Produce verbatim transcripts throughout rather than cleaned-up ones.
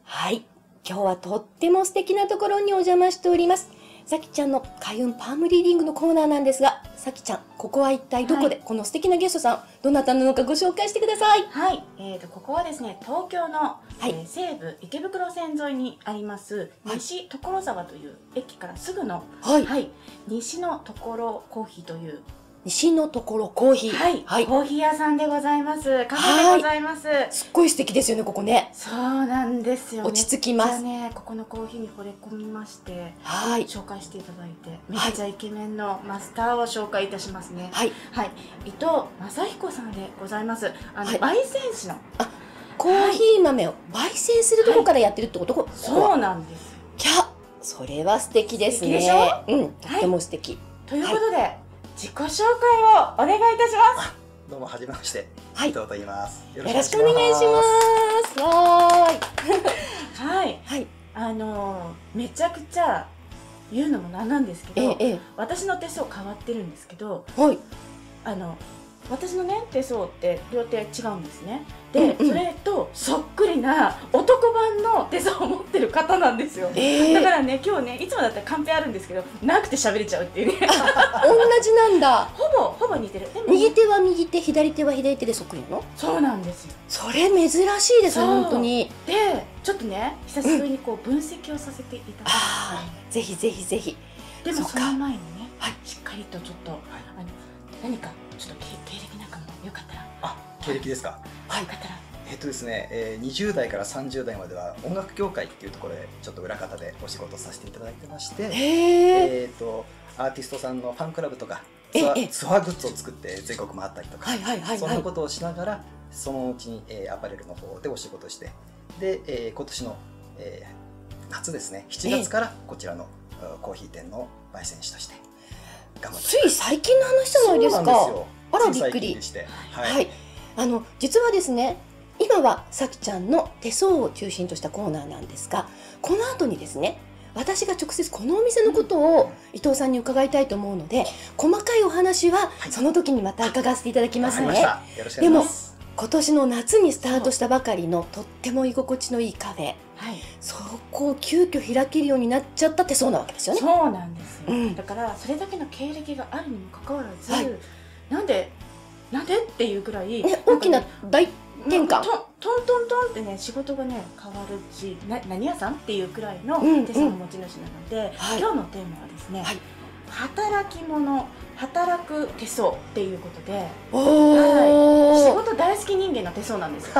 はい、今日はとっても素敵なところにお邪魔しております。さきちゃんの開運パームリーディングのコーナーなんですが、さきちゃん、ここは一体どこで、はい、この素敵なゲストさん、どなたなのかご紹介してください。 はい、えーと、ここはですね、東京の、はい、えー、西武池袋線沿いにあります、はい、西所沢という駅からすぐの、はいはい、西の所コーヒーという西のところコーヒー、 はい、はい、コーヒー屋さんでございます。カフェでございます。 すっごい素敵ですよね、ここね。 そうなんですよ。 落ち着きます。 ね、ここのコーヒーに惚れ込みまして、 はい、 紹介していただいて、めっちゃイケメンのマスターを紹介いたしますね。 はい、 はい、伊藤正彦さんでございます。あの、はい、焙煎師の。 あ、コーヒー豆を焙煎するとこからやってるってこと？はい、 そうなんです。 キャ、それは素敵ですね。 素敵でしょ？ うん、とっても素敵。 ということで、はい、自己紹介をお願いいたします。 どうも、はじめまして、 はい、 伊藤と言います。 よろしくお願いします。わーい。 はい、 はい、 あのー、めちゃくちゃ言うのもなんなんですけど、ええ、私の手相変わってるんですけど、はい、あの私のね手相って両手違うんですね。で、うんうん、それとそっくりな男版の手相を持ってる方なんですよ。えー、だからね、今日ね、いつもだったらカンペあるんですけど、なくて喋れちゃうっていうね。同じなんだ。 ほぼほぼ似てる。 でも右手は右手、左手は左手でそっくりなの？ そうなんですよ。 それ珍しいですね、本当に。 で、ちょっとね、久しぶりにこう分析をさせていただきます。 ぜひぜひぜひ。 でもその前にね、はい、しっかりとちょっと、はい、あの何かちょっと経歴なんかもよかったら。 あ、経歴ですか。 はい、よかったら。 えっとですね、えー、にじゅう代からさんじゅう代までは音楽業界っていうところでちょっと裏方でお仕事させていただいてまして、えっとアーティストさんのファンクラブとかツアー、ツアーグッズを作って全国回ったりとか、そんなことをしながらそのうちに、えー、アパレルの方でお仕事して、で、えー、今年の、えー、夏ですね、しちがつからこちらのコーヒー店の焙煎師として頑張って。 つい最近の話じゃないですか。あら、びっくり。 はい、 あの実はですね、今はさきちゃんの手相を中心としたコーナーなんですが、この後にですね、私が直接このお店のことを伊藤さんに伺いたいと思うので、細かいお話はその時にまた伺わせていただきますね。でも今年の夏にスタートしたばかりのとっても居心地のいいカフェ、はい、そこを急遽開けるようになっちゃった手相なわけですよね。 そうなんですよ、うん、だからそれだけの経歴があるにもかかわらず、はい、なんでなんでっていうくらい、 ね、大きな大転換、 トントントントンってね、仕事がね変わるし、な何屋さんっていうくらいの手相の持ち主なので、うんうん、はい、今日のテーマはですね、はい、働き者、働く手相っていうことで、はい、仕事大好き人間の手相なんですよ。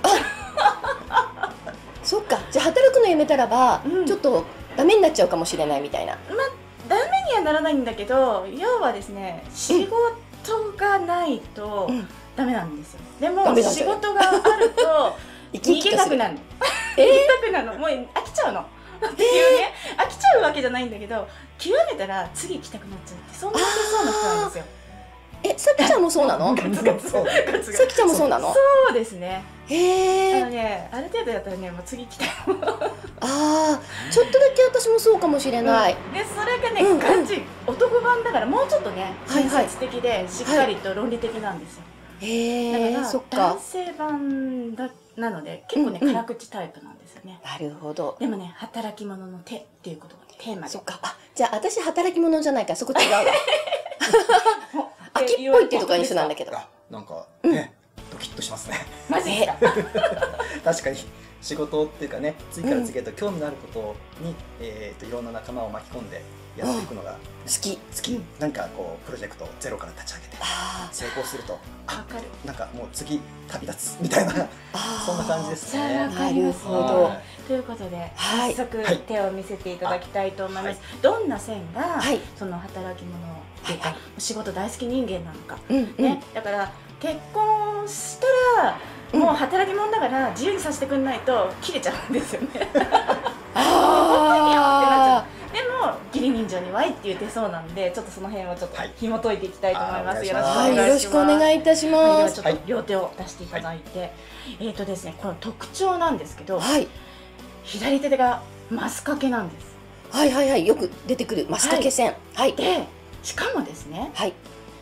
そっか、じゃあ働くのやめたらば、うん、ちょっとダメになっちゃうかもしれないみたいな。 まあダメにはならないんだけど、要はですね、仕事がないと、うん、ダメなんですよ。でも仕事があると行けなくなるの。行きたくなるの。もう飽きちゃうの。っていうね、飽きちゃうわけじゃないんだけど、極めたら次行きたくなっちゃうって、そんな手相の人なんですよ。 え、さきちゃんもそうなの？さきちゃんもそうなの？ そうですね。 へえ。 あのね、ある程度やったらね、もう次行きたい。 ああ、ちょっとだけ私もそうかもしれない。 で、それがね、ガチ男版だから、もうちょっとね、建設的でしっかりと論理的なんですよ。 へえ、そっか。 男性版だなので、結構ね、辛口タイプなんですよね。 なるほど。 でもね、働き者の手っていうことがテーマで。 そっか。あ、じゃあ私働き者じゃないから、そこ違うわ。秋っぽいっていうところが一緒なんだけど。 なんかね、ドキッとしますね。 マジですか。 確かに仕事っていうかね、次から次へと興味のあることに、えっといろんな仲間を巻き込んでやっていくのが好き。 好き。なんかこうプロジェクトをゼロから立ち上げて成功すると、 あ、 なんかもう次旅立つみたいな、そんな感じですね。 なるほど。 ということで、早速手を見せていただきたいと思います。どんな線がその働き者っていうか仕事大好き人間なのかね。だから結婚したらもう働き者だから自由にさせてくんないと切れちゃうんですよね。ああ。でも義理人情にわいっていう手相なんで、ちょっとその辺をちょっと紐解いていきたいと思います。よろしくお願いいたします。 ちょっと両手を出していただいて、えっとですね、この特徴なんですけど、左手がマス掛けなんです。 はいはいはい、よく出てくるマス掛け線。はい。 で、しかもですね、はい。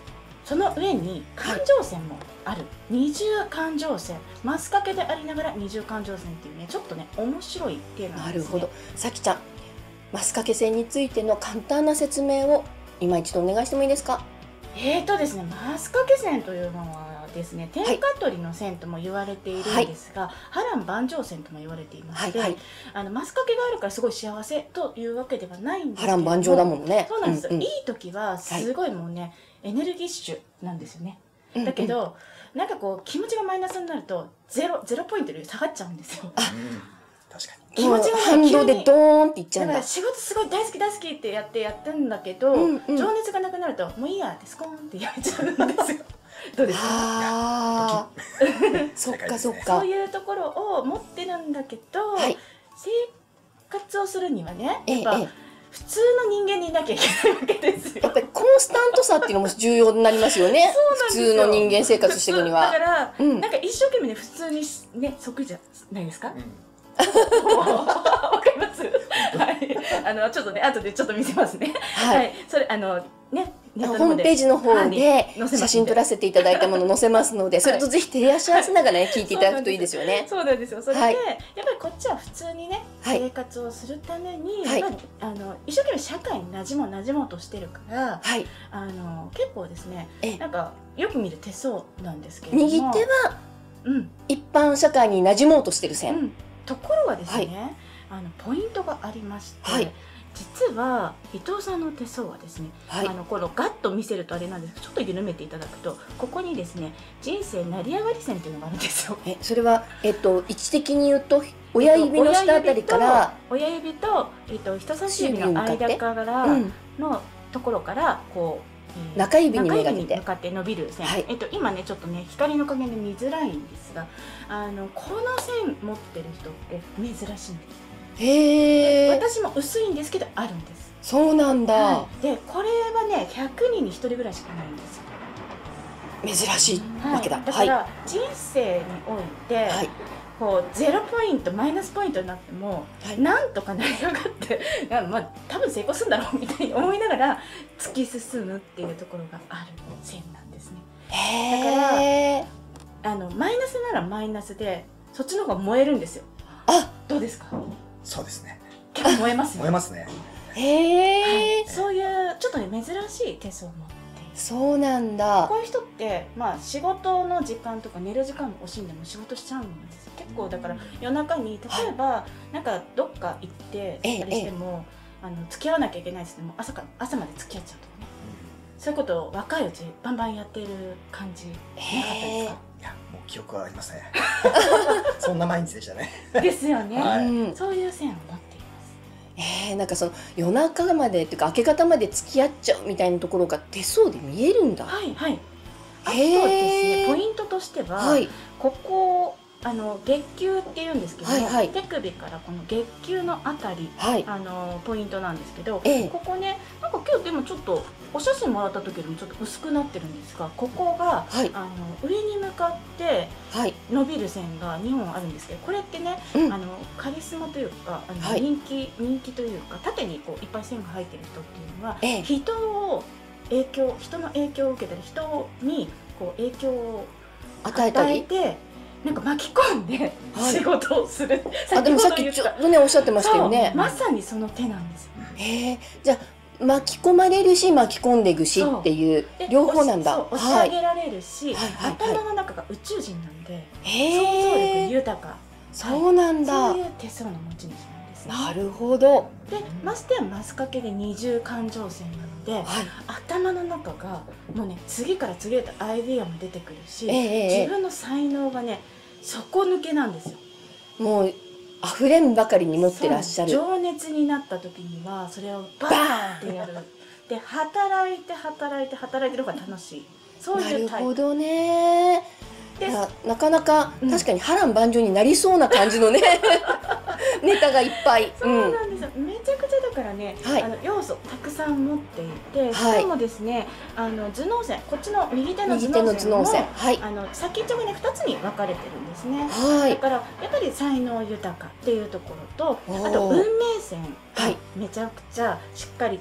その上に環状線もある、二重環状線、マス掛けでありながら二重環状線っていうね、ちょっとね面白いっていうのなんですね。 なるほど。さきちゃん、マス掛け線についての簡単な説明を今一度お願いしてもいいですか？ えーとですね、マス掛け線というのはですね、天下取りの線とも言われているんですが、はい、波乱万丈線とも言われていまして、はいはい、あのマス掛けがあるからすごい幸せというわけではないんですけども、 波乱万丈だもんね。 そうなんです、 うんうん、 いい時はすごいもうね、はい、エネルギッシュなんですよね。だけど、うんうん、なんかこう気持ちがマイナスになるとゼロ、ゼロポイントで下がっちゃうんですよ。 あ、うん確かに気持ちが、ね、反動でドーンっていっちゃうんだ。 だから仕事すごい大好き大好きってやってやってるんだけど、うんうん、情熱がなくなるともういいやってスコーンってやめちゃうんですよ。どうですか？ あそっかそっか。 そういうところを持ってるんだけど、はい、生活をするにはね、やっぱ、ええ、普通の人間にいなきゃいけないわけですよ。 やっぱりコンスタントさっていうのも重要になりますよね。普通の人間生活していくには。 だから、うん、なんか一生懸命ね普通にね即じゃないですか。うんわかります。はい、あのちょっとね後でちょっと見せますね。はい、はい、それあのねホームページの方で写真撮らせていただいたもの載せますので、それとぜひ照らし合わせながらね聞いていただくといいですよね。 そうなんですよ。それで、はい、やっぱりこっちは普通にね生活をするために、はい、あの一生懸命社会に馴染もう馴染もうとしてるから、はい、あの結構ですねなんかよく見る手相なんですけれども、 右手は、うん、一般社会に馴染もうとしてる線。うんところがですね、はい、あのポイントがありまして、はい、実は伊藤さんの手相はですね、はい、あのこのガッと見せるとあれなんですけど、ちょっと緩めていただくとここにですね人生成り上がり線っていうのがあるんですよ。 えそれは、えっと、位置的に言うと親指の下あたりから親指と、えっと、人差し指の間からのところからこう中指に向かって伸びる線、はい、えっと、今ねちょっとね光の加減で見づらいんですが、あのこの線持ってる人って珍しいんです。 へえ。 私も薄いんですけどあるんです。 そうなんだ、 はい、でこれはねひゃくにんにひとりぐらいしかないんですよ。 珍しいわけだ、はい、 だから人生において、はい、こうゼロポイントマイナスポイントになっても、はい、なんとか成り上がってまあ多分成功するんだろうみたいに思いながら突き進むっていうところがある線なんですね。 へだからあのマイナスならマイナスでそっちの方が燃えるんですよ。 あ、 どうですか？ そうですね。 結構燃えますよ。 燃えますね。 へえ、 はい、そういうちょっとね珍しい手相を持っている。 そうなんだ。 こういう人ってまあ仕事の時間とか寝る時間も惜しんでも仕事しちゃうんですよ。結構だから夜中に例えば、はい、なんかどっか行ってあれしても、ええ、あの付き合わなきゃいけないですね。もう朝から朝まで付き合っちゃうとかね、うん、そういうことを若いうちバンバンやってる感じなかったですか？ いやもう記憶はありません。そんな毎日でしたね。 ですよね、 はい、 そういう線を持っています。 えー、なんかその夜中までっていうか明け方まで付き合っちゃうみたいなところが手相で見えるんだ。 はいはい。あとですねポイントとしては、はい、ここあの月給っていうんですけども、はいはい、手首からこの月給のあたり、はい、あのポイントなんですけど、ええ、ここねなんか今日でもちょっとお写真もらった時よりもちょっと薄くなってるんですが、ここが、はい、あの上に向かって伸びる線がにほんあるんですけど、これってね、うん、あのカリスマというかあの、はい、人気人気というか縦にこういっぱい線が入ってる人っていうのは、ええ、人を影響人の影響を受けたり人にこう影響を与えたりてなんか巻き込んで仕事をする、 はい、あでもさっきちょっとねおっしゃってましたよね。 まさにその手なんですよ。 へえ、じゃあ巻き込まれるし巻き込んでいくしっていう両方なんだ。 押し上げられるし、はいはいはいはい、頭の中が宇宙人なんで想像力豊か。 そうなんだ、 はい、そういう手相の持ち主なんですね。 なるほど。 でましてやマス掛けで二重感情線なので、はい、頭の中がもうね次から次へとアイディアも出てくるし、えー、自分の才能がね底抜けなんですよ。 もう溢れんばかりに持ってらっしゃる。 情熱になった時にはそれをバーンってやる。で働いて働いて働いてる方が楽しい。そういうタイプ。 なるほどね。な, なかなか、うん、確かに波乱万丈になりそうな感じのねネタがいっぱい。 そうなんですよ、うん、めちゃくちゃだからね、はい、あの要素たくさん持っていて、しかもですね、あの頭脳線こっちの右手の頭脳線も線、はい、あの先っちょがねふたつに分かれてるんですね、はい、だからやっぱり才能豊かっていうところと、あと運命線がめちゃくちゃしっかりと入って 、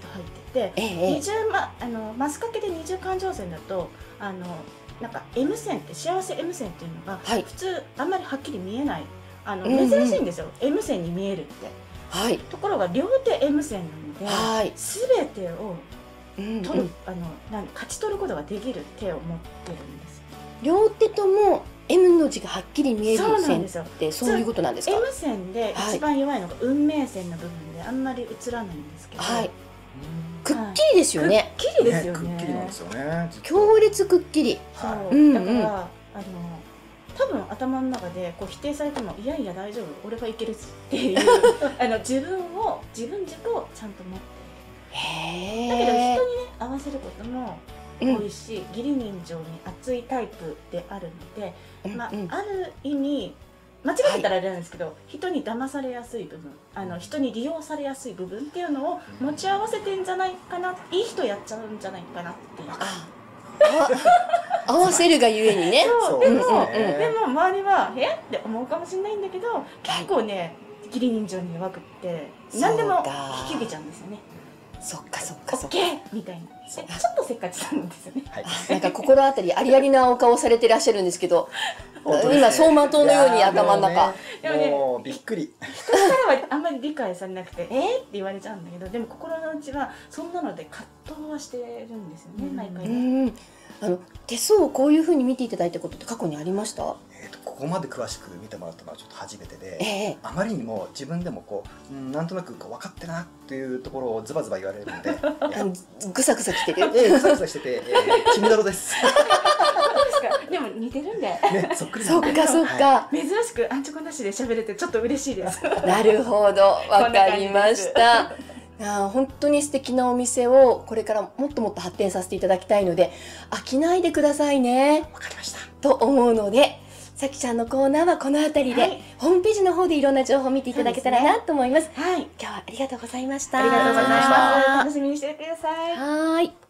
二重、ま、あのマスカケで二重感情線だとあのなんか M 線って幸せ M 線っていうのが、はい、普通あんまりはっきり見えないあの、うんうん、珍しいんですよ M 線に見えるって、はい、ところが両手 M 線なので、はい、全てを取る、うんうん、あのなん勝ち取ることができる手を持ってるんです。 両手とも M の字がはっきり見える線ってそういうことなんですか？ M 線で一番弱いのが運命線の部分であんまり映らないんですけど、はい、 くっきりですよね。 くっきりですよね。 くっきりなんですよね。 強烈くっきり。 そう、うんうん、だからあの多分頭の中でこう否定されてもいやいや大丈夫俺はいけるっていうあの自分を自分軸をちゃんと持っている。だけど人にね合わせることも多いし、うん、義理人情に熱いタイプであるので、うんうん、まあ、ある意味間違ってたらあれなんですけど、はい、人に騙されやすい部分あの人に利用されやすい部分っていうのを持ち合わせてんじゃないかな、いい人やっちゃうんじゃないかなっていう。 合わせるがゆえにね。 そうでも、うんうん、でも周りはえって思うかもしれないんだけど結構ね義理人情に弱くって何でも引き受けちゃうんですよね。 そっかそっかそっか。 オッケーみたいな。ちょっとせっかちなんですよね。はい、 なんか心当たりありありなお顔されてらっしゃるんですけど、今走馬灯のように頭の中。 でもね、もうびっくり。 人からはあんまり理解されなくて、えーって言われちゃうんだけど、でも心の内はそんなので葛藤はしてるんですよね、毎回ね。 あの手相をこういう風に見ていただいたことって過去にありました？ えーとここまで詳しく見てもらったのはちょっと初めてで、えー、あまりにも自分でもこう、うん、なんとなくこう分かってるなっていうところをズバズバ言われるのでぐさぐさしてる、 えー、ぐさぐさしてて、えー、黄色ですでも似てるんで、ね、 そっくりそっかそっか、 はい、珍しくアンチョコなしで喋れてちょっと嬉しいですなるほど、わかりましたあ本当に素敵なお店をこれからもっともっと発展させていただきたいので飽きないでくださいね。 わかりましたと思うので、さきちゃんのコーナーはこの辺りで、はい、ホームページの方でいろんな情報を見ていただけたらなと思います。はい、今日はありがとうございました。 ありがとうございました。楽しみにしてください。 はい。